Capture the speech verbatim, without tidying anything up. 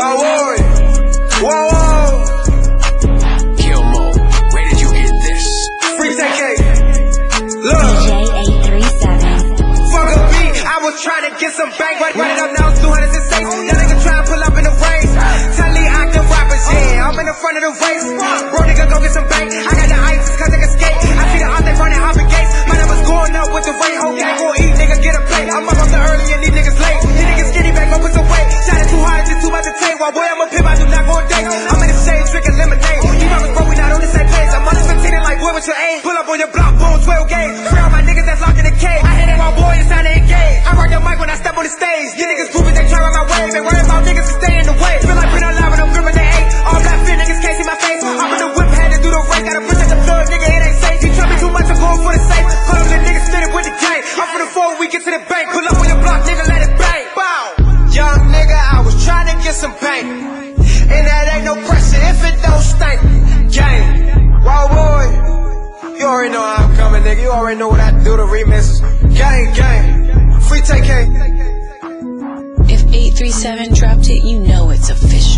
Whoa, whoa, whoa, whoa. Kill mode, where did you get this? Free T K. Look. D J eight three seven. Fuck a beat, I was trying to get some bank. Run it up now, two hundred and six. That nigga trying to pull up in the race. Tell Lee Octave rappers, yeah, I'm in the front of the race. Bro, nigga, go get some bank. I got the ice, cause nigga skate. I see the Octave running hopping gates. My number's going up with the rate. Whole gang gon' eat, nigga, get a plate. I'm up off the early and these niggas late. These niggas skinny back, go put some weight. Shot it too hard, just too much to take. While boy, I'm a pimp, I do not go on dates. I'm in the shade, drinking lemonade. These rappers, bro, we not on the same page. I'm on the fifteen like, boy, what's your aim? Pull up on your block, boom, twelve gauge. Free all my niggas that's locked in the cage. I hit it while boy, it's time to engage. I rock the mic when I step on the stage. You niggas groupie, they try on my wave. Ain't worried about niggas who stay in the way. Feel like being alive when I'm gripping the eight. All black fit niggas can't see my face. I'm in the whip, had to do the race. Gotta push at the blood, nigga, it ain't safe. You try me too much, I'm going for the safe. Call up the niggas, spit it with the game. I'm for the four, we get to the bank. Pull up on your block, nigga, let it bang. Bow. Young nigga, I was trying to get some bank. And that ain't no pressure if it don't stink. Gang. Wow, boy. You already know how I'm coming, nigga. You already know what I do, the remixes. Gang, gang. Free T K. If eight three seven dropped it, you know it's official.